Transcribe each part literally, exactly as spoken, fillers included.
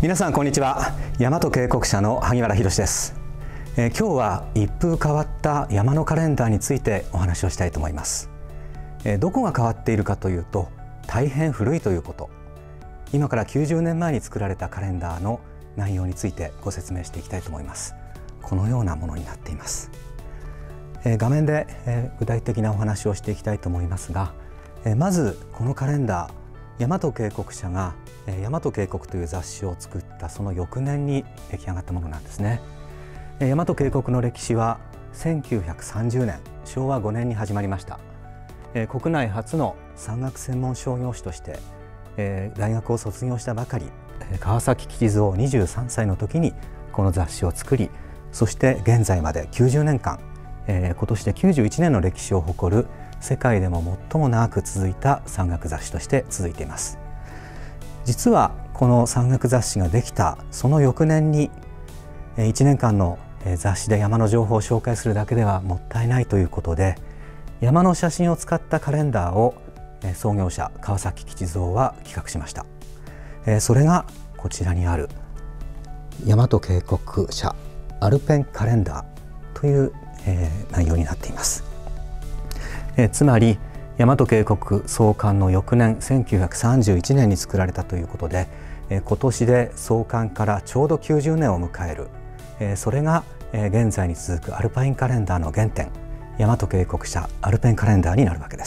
皆さんこんにちは。大和渓谷社の萩原博です、えー、今日は一風変わった山のカレンダーについてお話をしたいと思います、えー、どこが変わっているかというと、大変古いということ。今からきゅうじゅうねんまえに作られたカレンダーの内容についてご説明していきたいと思います。このようなものになっています。えー、画面で、えー、具体的なお話をしていきたいと思いますが、えー、まずこのカレンダー、大和渓谷社が大和渓谷という雑誌を作ったその翌年に出来上がったものなんですね。大和渓谷の歴史はせんきゅうひゃくさんじゅうねん、しょうわごねんに始まりました。国内初の山岳専門商業誌として大学を卒業したばかり、川崎吉蔵にじゅうさんさいの時にこの雑誌を作り、そして現在まできゅうじゅうねんかん、今年できゅうじゅういちねんの歴史を誇る世界でも最も長く続いた山岳雑誌として続いています。実はこの山岳雑誌ができたその翌年にいちねんかんの雑誌で山の情報を紹介するだけではもったいないということで、山の写真を使ったカレンダーを創業者川崎吉蔵は企画しました。それがこちらにある大和渓谷社アルペンカレンダーという内容になっています。えつまり大和渓谷創刊の翌年せんきゅうひゃくさんじゅういちねんに作られたということで、え今年で創刊からちょうどきゅうじゅうねんを迎える、えそれが、え現在に続くアルパインカレンダーの原点、大和渓谷社アルペンカレンダーになるわけです。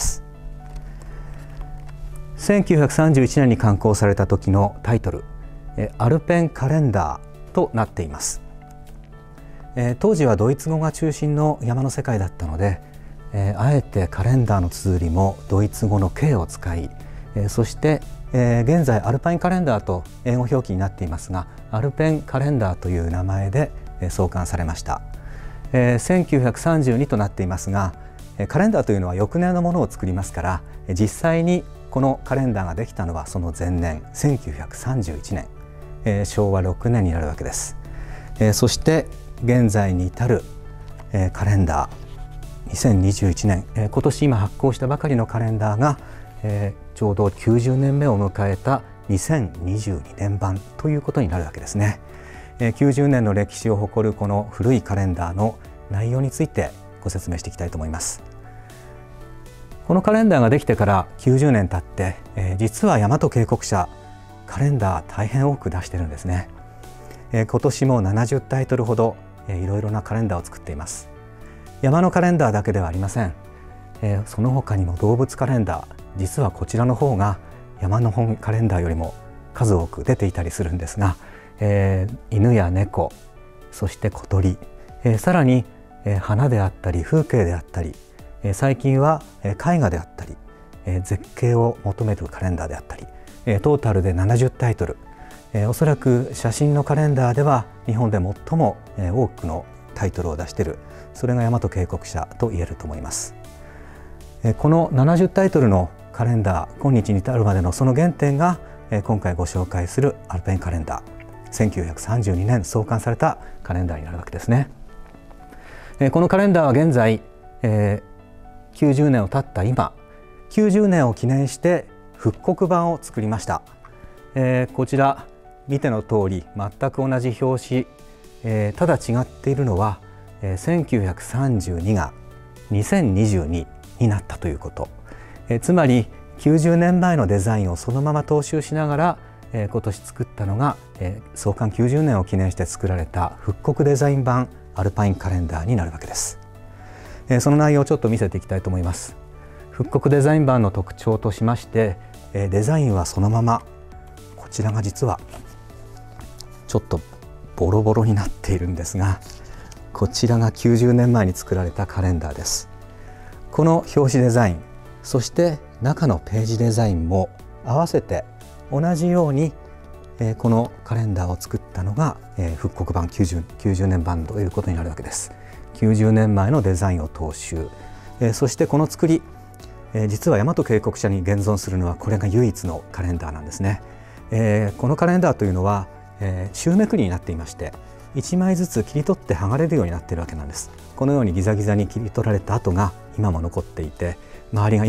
せんきゅうひゃくさんじゅういちねんに刊行された時のタイトル、えアルペンカレンダーとなっています。え当時はドイツ語が中心の山の世界だったので、えー、あえてカレンダーの綴りもドイツ語の K を使い、えー、そして、えー、現在アルパインカレンダーと英語表記になっていますが、アルペンカレンダーという名前で、えー、創刊されました。えー、せんきゅうひゃくさんじゅうにとなっていますが、カレンダーというのは翌年のものを作りますから、実際にこのカレンダーができたのはその前年せんきゅうひゃくさんじゅういちねん、えー、しょうわろくねんになるわけです。えー、そして現在に至る、えー、カレンダーにせんにじゅういちねん、えー、今年今発行したばかりのカレンダーが、えー、ちょうどきゅうじゅうねんめを迎えたにせんにじゅうにねんばんということになるわけですね。えー、きゅうじゅうねんの歴史を誇るこの古いカレンダーの内容についてご説明していきたいと思います。このカレンダーができてからきゅうじゅうねん経って、えー、実は大和渓谷社カレンダー大変多く出してるんですね。えー、今年もななじゅうタイトルほど、えー、いろいろなカレンダーを作っています。山のカレンダーだけではありません。えー、その他にも動物カレンダー、実はこちらの方が山の本カレンダーよりも数多く出ていたりするんですが、えー、犬や猫、そして小鳥、えー、さらに、えー、花であったり風景であったり、えー、最近は、えー、絵画であったり、えー、絶景を求めるカレンダーであったり、えー、トータルでななじゅうタイトル、えー、おそらく写真のカレンダーでは日本で最も、えー、多くのタイトルを出している、それが大和渓谷社と言えると思います。このななじゅうタイトルのカレンダー、今日に至るまでのその原点が今回ご紹介するアルペンカレンダー、せんきゅうひゃくさんじゅうにねん創刊されたカレンダーになるわけですね。このカレンダーは現在きゅうじゅうねんを経った今、きゅうじゅうねんを記念して復刻版を作りました。こちら見ての通り全く同じ表紙、ただ違っているのはせんきゅうひゃくさんじゅうにがにせんにじゅうにになったということ。えつまりきゅうじゅうねんまえのデザインをそのまま踏襲しながら、え今年作ったのが、え創刊きゅうじゅうねんを記念して作られた復刻デザイン版アルパインカレンダーになるわけです。えその内容をちょっと見せていきたいと思います。復刻デザイン版の特徴としまして、えデザインはそのまま、こちらが実はちょっとボロボロになっているんですが、こちらがきゅうじゅうねんまえに作られたカレンダーです。この表紙デザイン、そして中のページデザインも合わせて同じように、えー、このカレンダーを作ったのが、えー、復刻版きゅうじゅう、きゅうじゅうねん版ということになるわけです。きゅうじゅうねんまえのデザインを踏襲、えー、そしてこの作り、えー、実は大和渓谷社に現存するのはこれが唯一のカレンダーなんですね。えー、このカレンダーというのは、えー、シューめくりになっていまして、いちまいずつ切り取って剥がれるようになっているわけなんです。このようにギザギザに切り取られた跡が今も残っていて、周りが今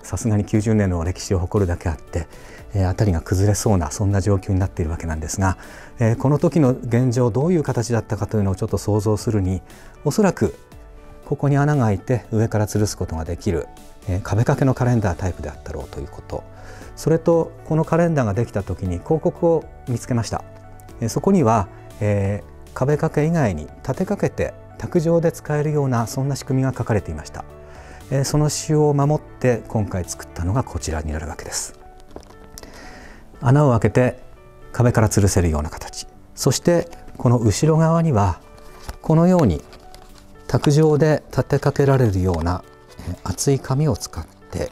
さすがにきゅうじゅうねんの歴史を誇るだけあって、えー、辺りが崩れそうなそんな状況になっているわけなんですが、えー、この時の現状どういう形だったかというのをちょっと想像するに、おそらくここに穴が開いて上から吊るすことができる、えー、壁掛けのカレンダータイプであったろうということ、それとこのカレンダーができた時に広告を見つけました。えー、そこには、えー、壁掛け以外に立てかけて卓上で使えるようなそんな仕組みが書かれていました。えー、その仕様を守って今回作ったのがこちらになるわけです。穴を開けて壁から吊るせるような形、そしてこの後ろ側にはこのように卓上で立てかけられるような厚い紙を使って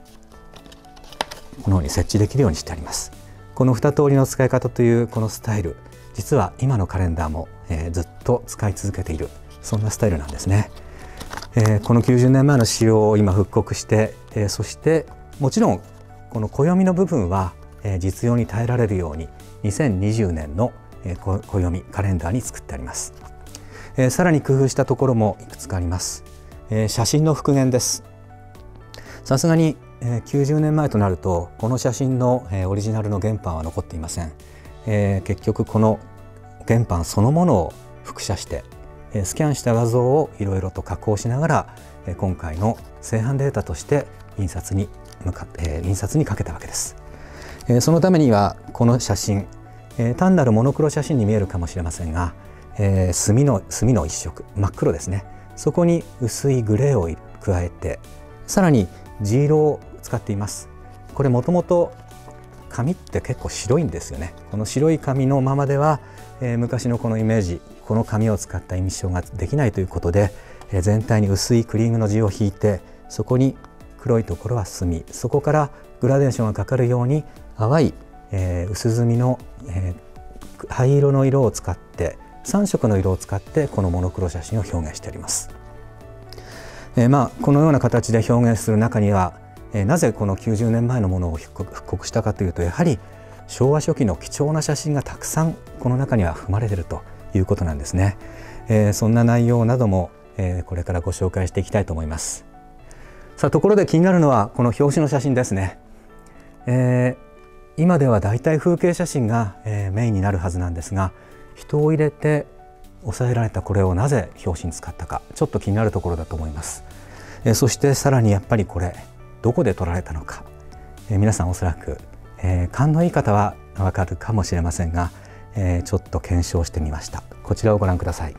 このように設置できるようにしてあります。この二通りの使い方というこのスタイル、実は今のカレンダーも、えー、ずっと使い続けているそんなスタイルなんですね。えー、このきゅうじゅうねんまえの仕様を今復刻して、えー、そしてもちろんこの暦の部分は、えー、実用に耐えられるようににせんにじゅうねんの、えー、暦カレンダーに作ってあります。えー、さらに工夫したところもいくつかあります。えー、写真の復元です。さすがに、えー、きゅうじゅうねんまえとなるとこの写真の、えー、オリジナルの原版は残っていません。えー、結局この原版そのものを複写してスキャンした画像をいろいろと加工しながら今回の製版データとして印刷に向かって、印刷にかけたわけです。そのためにはこの写真、単なるモノクロ写真に見えるかもしれませんが、墨の墨の一色真っ黒ですね。そこに薄いグレーを加えて、さらに地色を使っています。これもともと紙って結構白いんですよね。この白い紙のままでは、えー、昔のこのイメージ、この紙を使った印象ができないということで、えー、全体に薄いクリームの地を引いて、そこに黒いところは墨、そこからグラデーションがかかるように淡い、えー、薄墨の、えー、灰色の色を使ってさん色の色を使ってこのモノクロ写真を表現しております。えー、まあこのような形で表現する中には、えー、なぜこのきゅうじゅうねんまえのものを復刻したかというと、やはり昭和初期の貴重な写真がたくさんこの中には含まれているということなんですね。えー、そんな内容なども、えー、これからご紹介していきたいと思います。さあ、ところで気になるのはこの表紙の写真ですね。えー、今ではだいたい風景写真が、えー、メインになるはずなんですが、人を入れて抑えられたこれをなぜ表紙に使ったか、ちょっと気になるところだと思います。えー、そしてさらにやっぱりこれどこで撮られたのか、えー、皆さんおそらく、えー、勘のいい方はわかるかもしれませんが、えー、ちょっと検証してみました。こちらをご覧ください。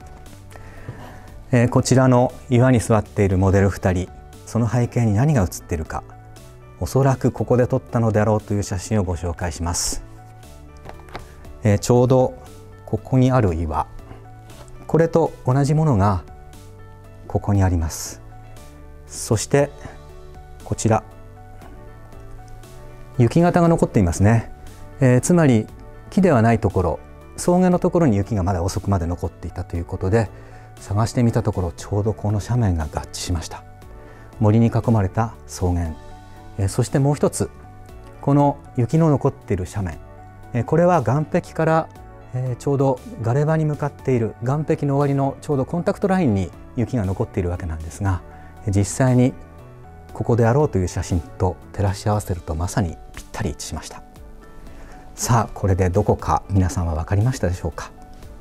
えー、こちらの岩に座っているモデルふたり、その背景に何が写っているか、おそらくここで撮ったのであろうという写真をご紹介します。えー、ちょうどここにある岩、これと同じものがここにあります。そしてこちら、雪型が残っていますね。えー、つまり木ではないところ、草原のところに雪がまだ遅くまで残っていたということで、探してみたところちょうどこの斜面が合致しました。森に囲まれた草原、えー、そしてもう一つ、この雪の残っている斜面、えー、これは岸壁から、えー、ちょうどガレ場に向かっている岸壁の終わりのちょうどコンタクトラインに雪が残っているわけなんですが、実際にここであろうという写真と照らし合わせるとまさにぴったり一致しました。さあ、これでどこか皆さんは分かりましたでしょうか。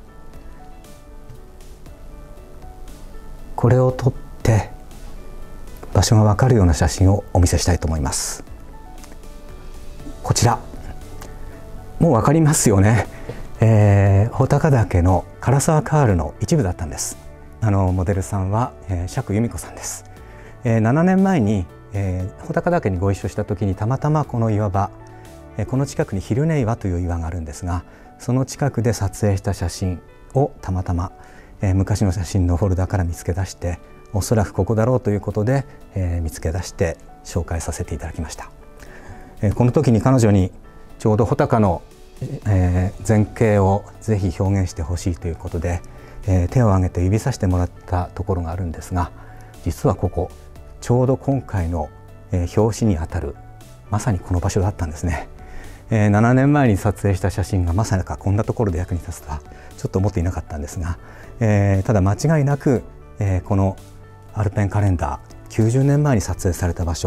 これを撮って場所が分かるような写真をお見せしたいと思います。こちらもう分かりますよね。えー、穂高岳の唐沢カールの一部だったんです。あのモデルさんは、えー、釈由美子さんです。えー、ななねんまえに、えー、穂高岳にご一緒した時にたまたまこの岩場、えー、この近くに昼寝岩という岩があるんですが、その近くで撮影した写真をたまたま、えー、昔の写真のフォルダから見つけ出して、おそらくここだろうということで、えー、見つけ出して紹介させていただきました。えー、この時に彼女にちょうど穂高の、えー、前景をぜひ表現してほしいということで、えー、手を挙げて指さしてもらったところがあるんですが、実はここちょうど今回の、えー、表紙にあたるまさにこの場所だったんですね。えー、ななねんまえに撮影した写真がまさかこんなところで役に立つとはちょっと思っていなかったんですが、えー、ただ間違いなく、えー、このアルペンカレンダーきゅうじゅうねんまえに撮影された場所、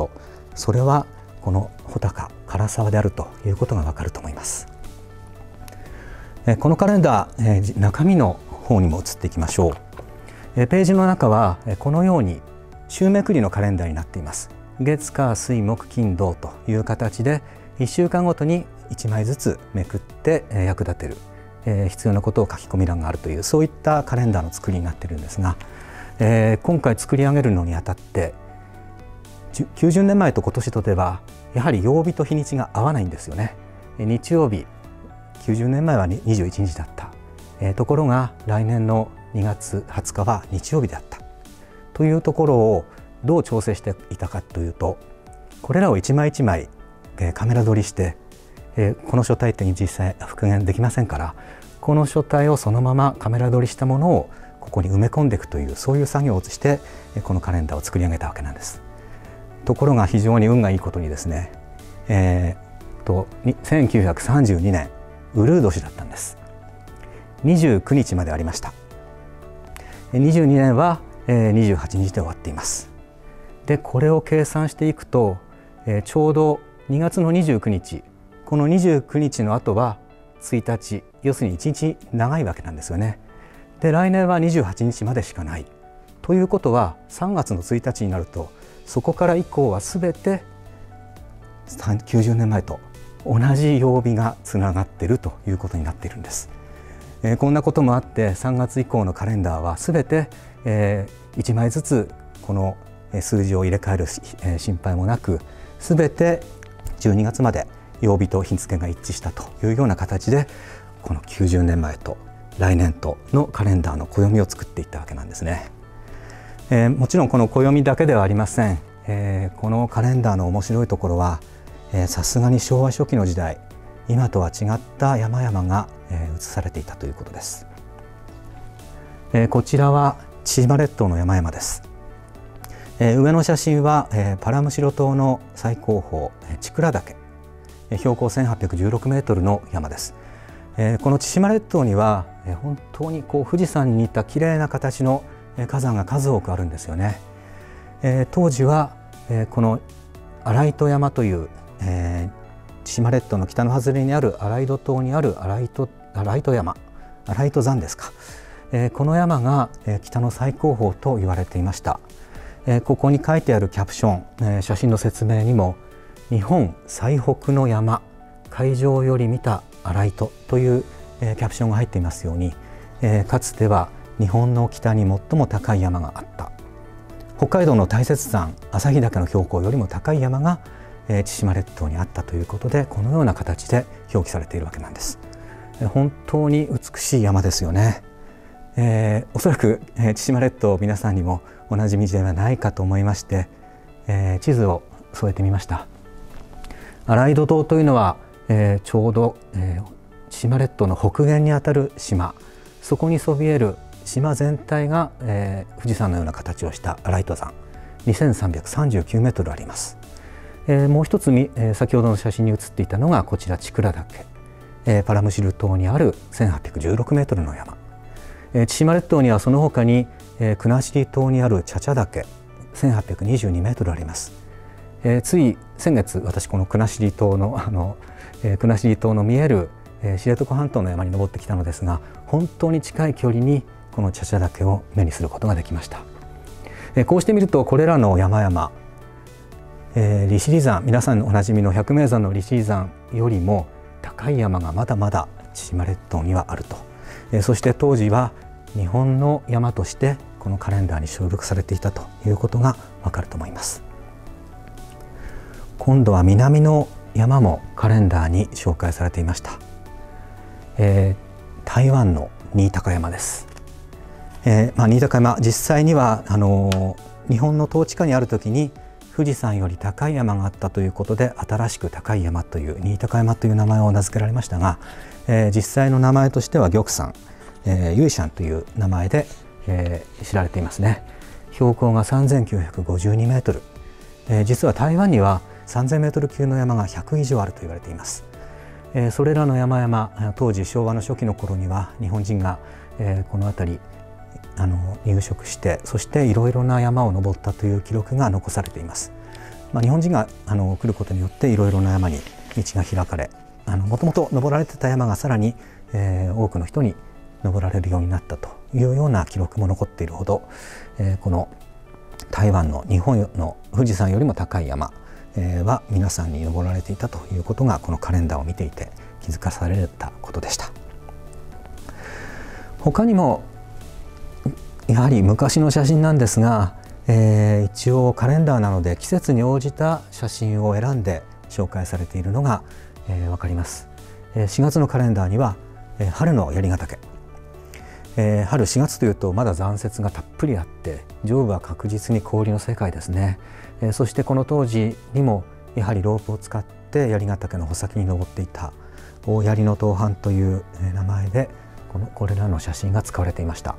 それはこの穂高唐沢であるということがわかると思います。このカレンダー、中身の方にも移っていきましょう。ページの中はこのように週めくりのカレンダーになっています。月火水木金土という形でいっしゅうかんごとにいちまいずつめくって役立てる、えー、必要なことを書き込み欄があるという、そういったカレンダーの作りになっているんですが、えー、今回作り上げるのにあたってきゅうじゅうねんまえと今年とではやはり曜日と日にちが合わないんですよね。日曜日、きゅうじゅうねんまえはにじゅういちにちだった、えー、ところが来年のにがつはつかは日曜日であったというところをどう調整していたかというと、これらを一枚一枚、えー、カメラ撮りして、えー、この書体って実際復元できませんから、この書体をそのままカメラ撮りしたものをここに埋め込んでいくという、そういう作業をしてこのカレンダーを作り上げたわけなんです。ところが非常に運がいいことにですね、えー、とせんきゅうひゃくさんじゅうにねんうるう年だったんです。にじゅうくにちまでありました。にじゅうにねんはにじゅうはちにちで終わっています。でこれを計算していくと、えー、ちょうどにがつのにじゅうくにち、このにじゅうくにちの後はついたち、要するにいちにち長いわけなんですよね。で来年はにじゅうはちにちまでしかないということは、さんがつのついたちになるとそこから以降はすべてきゅうじゅうねんまえと同じ曜日がつながっているということになっているんです。えー、こんなこともあってさんがつ以降のカレンダーはすべて、えー、いちまいずつこの数字を入れ替える、えー、心配もなく、すべてじゅうにがつまで曜日と日付が一致したというような形で、このきゅうじゅうねんまえと来年とのカレンダーの暦を作っていったわけなんですね。えー、もちろんこの暦だけではありません。えー、このカレンダーの面白いところは、さすがに昭和初期の時代、今とは違った山々が、えー、写されていたということです。えー、こちらは千島列島の山々です。えー、上の写真は、えー、パラムシロ島の最高峰、千倉岳、標高せんはっぴゃくじゅうろくメートルの山です。えー、この千島列島には、えー、本当にこう富士山に似た綺麗な形の火山が数多くあるんですよね。えー、当時は、えー、この荒糸山という、えー、千島列島の北の外れにある荒井戸島にある荒井戸、荒井戸山、荒井戸山ですか。えー、この山が、えー、北の最高峰と言われていました。えー、ここに書いてあるキャプション、えー、写真の説明にも、日本最北の山、海上より見た荒井戸という、えー、キャプションが入っていますように、えー、かつては日本の北に最も高い山があった。北海道の大雪山、旭岳の標高よりも高い山が、えー、千島列島にあったということで、このような形で表記されているわけなんです。えー、本当に美しい山ですよね。えー、おそらく、えー、千島列島皆さんにもおなじみではないかと思いまして、えー、地図を添えてみました。荒井戸島というのは、えー、ちょうど、えー、千島列島の北限にあたる島、そこにそびえる島全体が、えー、富士山のような形をした荒井戸山、にせんさんびゃくさんじゅうきゅうメートルあります。えー、もう一つ、えー、先ほどの写真に写っていたのがこちら千倉岳、えー、パラムシル島にあるせんはっぴゃくじゅうろくメートルの山、えー、千島列島にはその他に、えー、国後島にある茶々岳、せんはっぴゃくにじゅうにメートルあります。えー、つい先月、私この国後島のあの、えー、国後島の見える、えー、知床半島の山に登ってきたのですが、本当に近い距離にこの茶々岳を目にすることができました。えー、こうして見るとこれらの山々、えー、利尻山、皆さんおなじみの百名山の利尻山よりも高い山がまだまだ千島列島にはあると、えー、そして当時は日本の山としてこのカレンダーに収録されていたということがわかると思います。今度は南の山もカレンダーに紹介されていました。えー、台湾の新高山です。えーまあ、新高山、実際にはあのー、日本の統治下にある時に富士山より高い山があったということで、新しく高い山という新高山という名前を名付けられましたが、えー、実際の名前としては玉山、えー、ユイシャンという名前で、えー、知られていますね。標高がさんぜんきゅうひゃくごじゅうにメートル、えー、実は台湾にはさんぜんメートル級の山がひゃく以上あると言われています。えー、それらの山々、当時昭和の初期の頃には日本人が、えー、この辺りあの入植して、そしていろいろな山を登ったという記録が残されています。 まあ、日本人があの来ることによっていろいろな山に道が開かれ、もともと登られてた山がさらに、えー、多くの人に登られるようになったというような記録も残っているほど、えー、この台湾の日本の富士山よりも高い山、えー、は皆さんに登られていたということがこのカレンダーを見ていて気づかされたことでした。他にもやはり昔の写真なんですが、えー、一応カレンダーなので季節に応じた写真を選んで紹介されているのが、えー、分かります。えー、しがつのカレンダーには、えー、春の槍ヶ岳、えー、春しがつというとまだ残雪がたっぷりあって上部は確実に氷の世界ですね。えー、そしてこの当時にもやはりロープを使って槍ヶ岳の穂先に登っていた大槍の登攀という名前でこのこれらの写真が使われていました。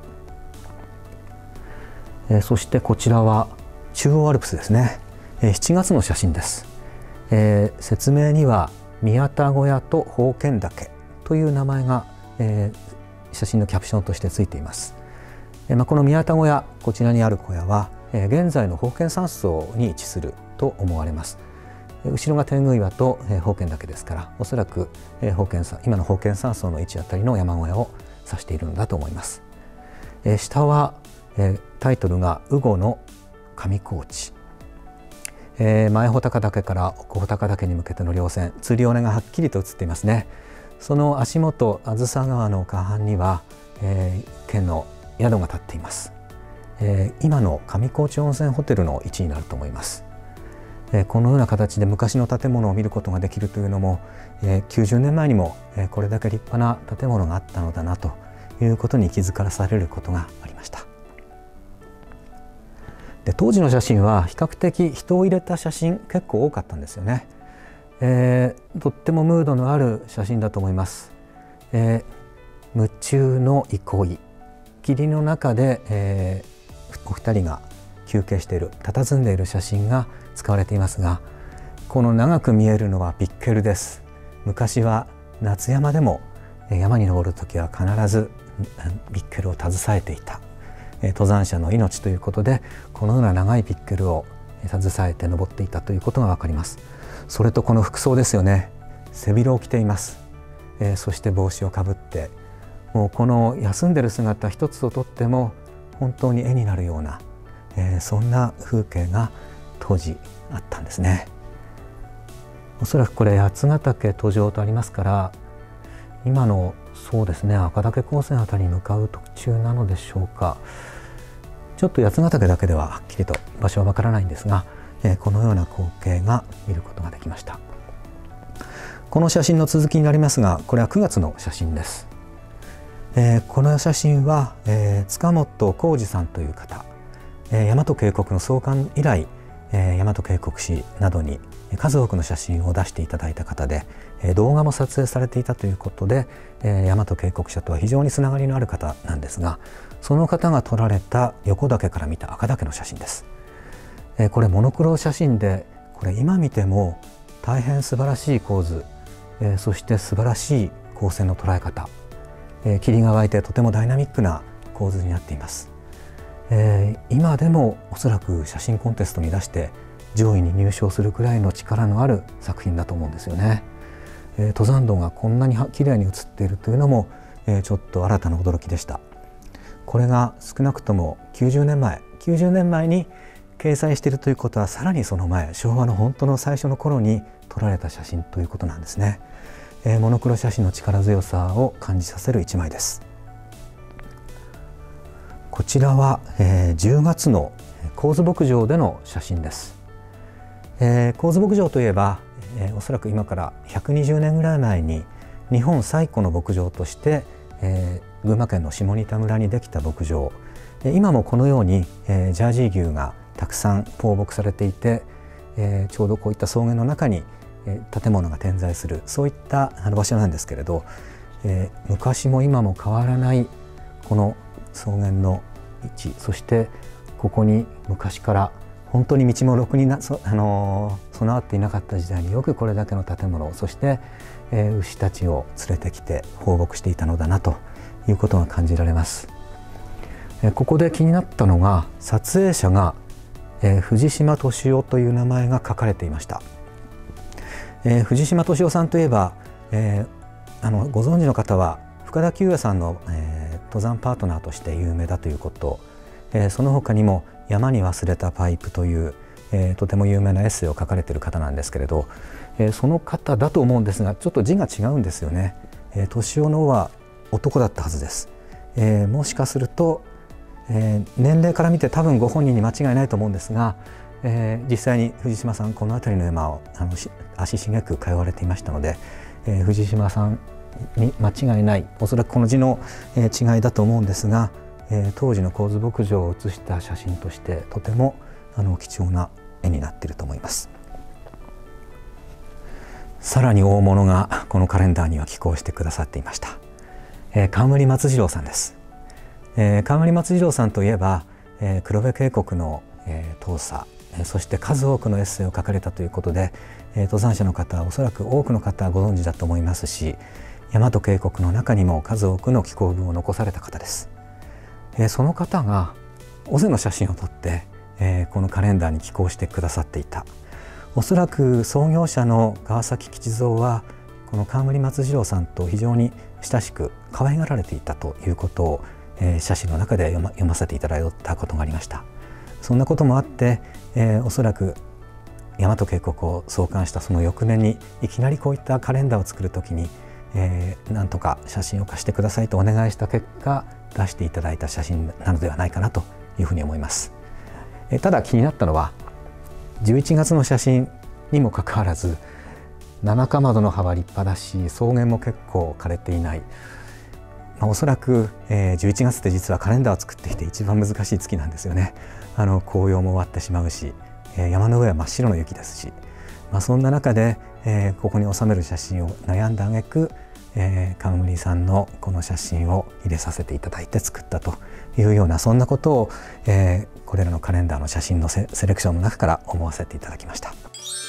えー、そしてこちらは中央アルプスですね。えー、しちがつの写真です。えー、説明には宮田小屋と宝剣岳という名前が、えー、写真のキャプションとしてついています。えーまあ、この宮田小屋、こちらにある小屋は、えー、現在の宝剣山荘に位置すると思われます。後ろが天狗岩と、えー、宝剣岳ですから、おそらく、えー、宝剣山今の宝剣山荘の位置あたりの山小屋を指しているのだと思います。えー、下は、えー、タイトルが羽後の上高地、えー、前穂高岳から奥穂高岳に向けての稜線、釣り尾根がはっきりと映っていますね。その足元あずさ川の河畔には、えー、県の宿が建っています。えー、今の上高地温泉ホテルの位置になると思います。えー、このような形で昔の建物を見ることができるというのも、えー、きゅうじゅうねんまえにも、えー、これだけ立派な建物があったのだなということに気づかされることがありました。で当時の写真は比較的人を入れた写真結構多かったんですよね。えー、とってもムードのある写真だと思います。えー、夢中の憩い、霧の中で、えー、お二人が休憩している、佇んでいる写真が使われていますが、この長く見えるのはビッケルです。昔は夏山でも山に登るときは必ずビッケルを携えていた。登山者の命ということでこのような長いピッケルを携えて登っていたということがわかります。それとこの服装ですよね。背広を着ています。えー、そして帽子をかぶって、もうこの休んでる姿一つをとっても本当に絵になるような、えー、そんな風景が当時あったんですね。おそらくこれ八ヶ岳途上とありますから、今のそうですね赤岳高専あたりに向かう途中なのでしょうか。ちょっと八ヶ岳だけでははっきりと場所はわからないんですが、えー、このような光景が見ることができました。この写真の続きになりますが、これはくがつの写真です。えー、この写真は、えー、塚本浩二さんという方、えー、大和渓谷の創刊以来、えー、大和渓谷市などに数多くの写真を出していただいた方で、えー、動画も撮影されていたということで、えー、大和渓谷社とは非常につながりのある方なんですが、その方が撮られた横岳から見た赤岳の写真です。えー、これモノクロ写真で、これ今見ても大変素晴らしい構図、えー、そして素晴らしい光線の捉え方、えー、霧が湧いてとてもダイナミックな構図になっています。えー、今でもおそらく写真コンテストに出して上位に入賞するくらいの力のある作品だと思うんですよね。えー、登山道がこんなに綺麗に写っているというのも、えー、ちょっと新たな驚きでした。これが少なくともきゅうじゅうねんまえきゅうじゅうねんまえに掲載しているということは、さらにその前、昭和の本当の最初の頃に撮られた写真ということなんですね。えー、モノクロ写真の力強さを感じさせる一枚です。こちらは、えー、じゅうがつの神津牧場での写真です。えー、神津牧場といえば、えー、おそらく今からひゃくにじゅうねんぐらい前に日本最古の牧場として、えー、群馬県の下仁田村にできた牧場、えー、今もこのように、えー、ジャージー牛がたくさん放牧されていて、えー、ちょうどこういった草原の中に、えー、建物が点在する、そういったあの場所なんですけれど、えー、昔も今も変わらないこの草原の位置、そしてここに昔から本当に道もろくにな、そ、あのー、備わっていなかった時代によくこれだけの建物を、そして、えー、牛たちを連れてきて放牧していたのだなということが感じられます。えー、ここで気になったのが、撮影者が、 えー、藤島敏夫という名前が書かれていました。えー、藤島敏夫さんといえば、えー、あのご存知の方は深田久也さんの、えー、登山パートナーとして有名だということ、えー、その他にも「山に忘れたパイプ」という、えー、とても有名なエッセイを書かれている方なんですけれど、えー、その方だと思うんですが、ちょっと字が違うんですよね。えー、敏夫の方は男だったはずです。えー、もしかすると、えー、年齢から見て多分ご本人に間違いないと思うんですが、えー、実際に藤島さんこの辺りの山をあの足しげく通われていましたので、えー、藤島さんに間違いない、おそらくこの字の、えー、違いだと思うんですが、えー、当時の神津牧場を写した写真としてとてもあの貴重な絵になっていると思います。さらに大物がこのカレンダーには寄稿してくださっていました。えー、冠松次郎さんです。えー、冠松次郎さんといえば、えー、黒部渓谷の、えー、東査、えー、そして数多くのエッセイを書かれたということで、えー、登山者の方はおそらく多くの方はご存知だと思いますし、大和渓谷の中にも数多くの寄稿文を残された方です。えー、その方が尾瀬の写真を撮って、えー、このカレンダーに寄稿してくださっていた。おそらく創業者の川崎吉蔵はこの冠松次郎さんと非常に親しく可愛がられていたということを、えー、写真の中で読ま、読ませていただいたことがありました。そんなこともあって、えー、おそらく大和渓谷を創刊したその翌年にいきなりこういったカレンダーを作るときに、えー、なんとか写真を貸してくださいとお願いした結果出していただいた写真なのではないかなというふうに思います。えー、ただ気になったのはじゅういちがつの写真にもかかわらず七かまどの葉は立派だし草原も結構枯れていない、まあ、おそらく、えー、じゅういちがつって実はカレンダーを作ってきて一番難しい月なんですよね。あの紅葉も終わってしまうし、えー、山の上は真っ白の雪ですし、まあ、そんな中で、えー、ここに収める写真を悩んだ挙句、えー、冠さんのこの写真を入れさせていただいて作ったというようなそんなことを、えー、これらのカレンダーの写真の セ, セレクションの中から思わせていただきました。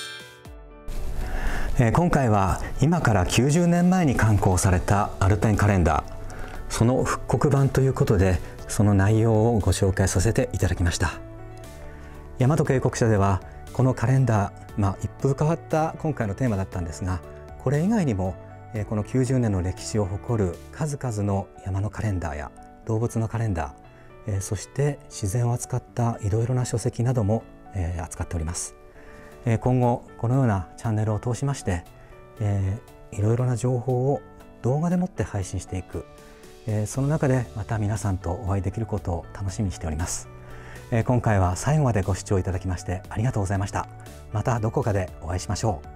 えー、今回は今からきゅうじゅうねんまえに刊行されたアルペンカレンダー、その復刻版ということでその内容をご紹介させていただきました。大和渓谷社ではこのカレンダー、まあ、一風変わった今回のテーマだったんですが、これ以外にもこのきゅうじゅうねんの歴史を誇る数々の山のカレンダーや動物のカレンダー、そして自然を扱ったいろいろな書籍なども扱っております。今後このようなチャンネルを通しましていろいろな情報を動画でもって配信していく、その中でまた皆さんとお会いできることを楽しみにしております。今回は最後までご視聴いただきましてありがとうございました。またどこかでお会いしましょう。